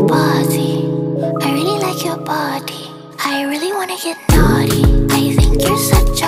body. I really like your body. I really wanna get naughty. I think you're such